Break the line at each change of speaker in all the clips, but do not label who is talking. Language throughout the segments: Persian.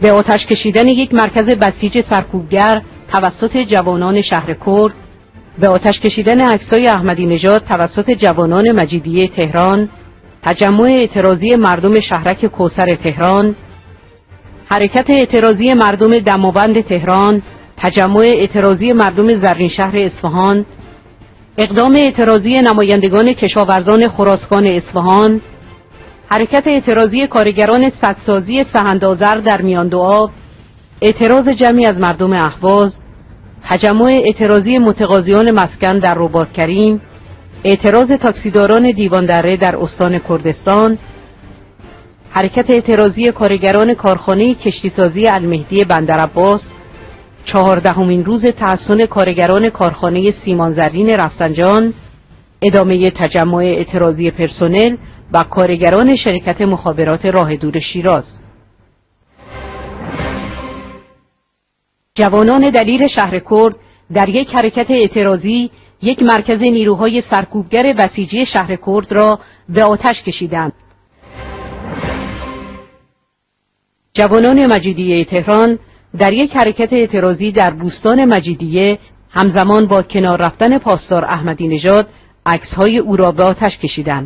به آتش کشیدن یک مرکز بسیج سرکوبگر توسط جوانان شهر کرد، به آتش کشیدن عکسای احمدی نژاد توسط جوانان مجیدیه تهران، تجمع اعتراضی مردم شهرک کوثر تهران، حرکت اعتراضی مردم دماوند تهران، تجمع اعتراضی مردم زرینشهر اصفهان، اقدام اعتراضی نمایندگان کشاورزان خراسان اصفهان، حرکت اعتراضی کارگران سدسازی سهندآذر در میان دو آب، اعتراض جمعی از مردم اهواز، تجمع اعتراضی متقاضیان مسکن در رباطکریم، اعتراض تاکسیداران دیوان دره در استان کردستان، حرکت اعتراضی کارگران کارخانه کشتیسازی المهدی بندرعباس، 14مین روز تحصن کارگران کارخانه سیمان زرین رفسنجان، ادامه تجمع اعتراضی پرسنل و کارگران شرکت مخابرات راه دور شیراز. جوانان دلیر شهر کرد در یک حرکت اعتراضی یک مرکز نیروهای سرکوبگر بسیجی شهر کرد را به آتش کشیدند. جوانان مجیدیه تهران در یک حرکت اعتراضی در بوستان مجیدیه همزمان با کنار رفتن پاسدار احمدی نژاد عکس‌های او را به آتش کشیدند.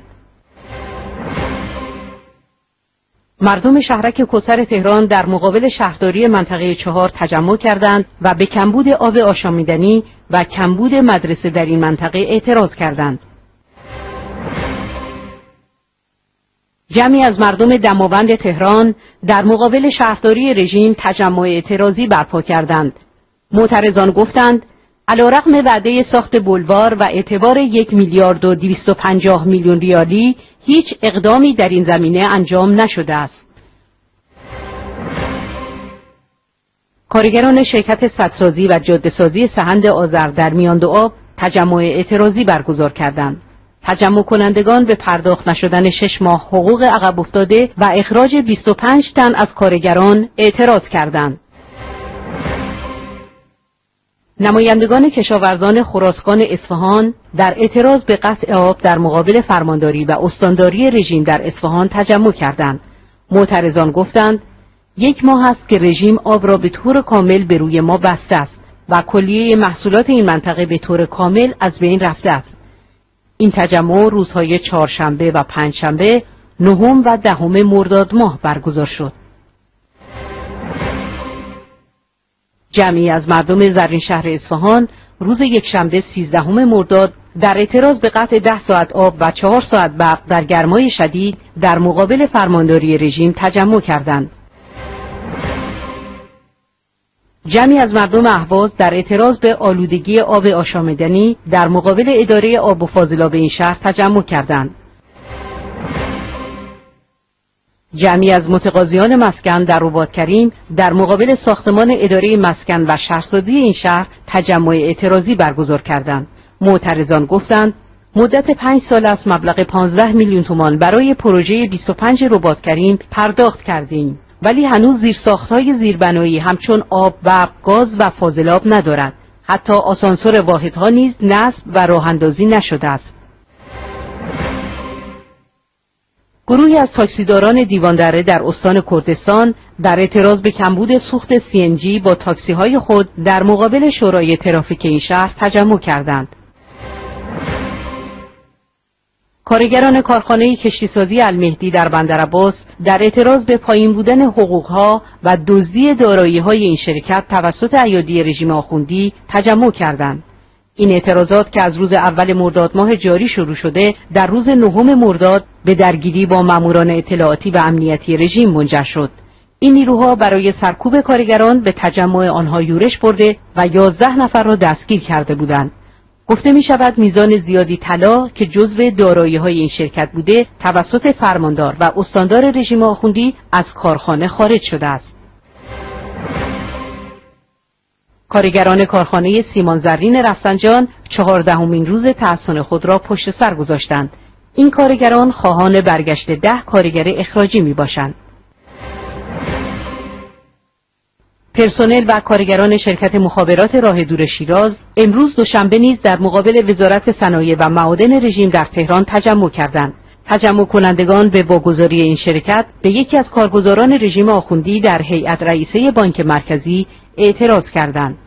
مردم شهرک کوثر تهران در مقابل شهرداری منطقه 4 تجمع کردند و به کمبود آب آشامیدنی و کمبود مدرسه در این منطقه اعتراض کردند. جمعی از مردم دماوند تهران در مقابل شهرداری رژیم تجمع اعتراضی برپا کردند. معترضان گفتند علیرغم وعده ساخت بولوار و اعتبار 1,250,000,000 ریالی هیچ اقدامی در این زمینه انجام نشده است. کارگران شرکت سدسازی و جاده‌سازی سهندآذر در میان دو آب تجمع اعتراضی برگزار کردند. تجمع کنندگان به پرداخت نشدن 6 ماه حقوق عقب افتاده و اخراج 25 تن از کارگران اعتراض کردند. نمایندگان کشاورزان خراسان اصفهان در اعتراض به قطع آب در مقابل فرمانداری و استانداری رژیم در اصفهان تجمع کردند. معترضان گفتند 1 ماه است که رژیم آب را به طور کامل به روی ما بسته است و کلیه محصولات این منطقه به طور کامل از بین رفته است. این تجمع روزهای چهارشنبه و پنجشنبه 9 و 10 مرداد ماه برگزار شد. جمعی از مردم زرینشهر اصفهان روز یکشنبه 13 مرداد در اعتراض به قطع 10 ساعت آب و 4 ساعت برق در گرمای شدید در مقابل فرمانداری رژیم تجمع کردند. جمعی از مردم اهواز در اعتراض به آلودگی آب آشامیدنی در مقابل اداره آب و فاضلاب این شهر تجمع کردند. جمعی از متقاضیان مسکن در رباطکریم در مقابل ساختمان اداره مسکن و شهرسازی این شهر تجمع اعتراضی برگزار کردند. معترضان گفتند مدت 5 سال است مبلغ 15 میلیون تومان برای پروژه 25 رباطکریم پرداخت کردیم، ولی هنوز زیرساخت‌های زیربنایی همچون آب، برق، گاز و فاضلاب ندارد. حتی آسانسور واحدها نیز نصب و راه اندازی نشده است. گروهی از تاکسیداران دیوان دره در استان کردستان در اعتراض به کمبود سوخت CNG با تاکسی‌های خود در مقابل شورای ترافیک این شهر تجمع کردند. کارگران کارخانه کشتیسازی المهدی در بندرعباس در اعتراض به پایین بودن حقوقها و دزدی دارایی‌های این شرکت توسط ایادی رژیم آخوندی تجمع کردند. این اعتراضات که از روز اول مرداد ماه جاری شروع شده در روز 9 مرداد به درگیری با ماموران اطلاعاتی و امنیتی رژیم منجر شد. این نیروها برای سرکوب کارگران به تجمع آنها یورش برده و 11 نفر را دستگیر کرده بودند. گفته می شود میزان زیادی طلا که جزو دارایی‌های این شرکت بوده توسط فرماندار و استاندار رژیم آخوندی از کارخانه خارج شده است. کارگران کارخانه سیمان زرین رفسنجان 14مین روز تحصن خود را پشت سر گذاشتند. این کارگران خواهان برگشت 10 کارگر اخراجی می باشند. پرسنل و کارگران شرکت مخابرات راه دور شیراز امروز دوشنبه نیز در مقابل وزارت صنایع و معادن رژیم در تهران تجمع کردند. تجمع کنندگان به واگذاری این شرکت به یکی از کارگزاران رژیم آخوندی در هیئت رئیسه بانک مرکزی اعتراض کردند.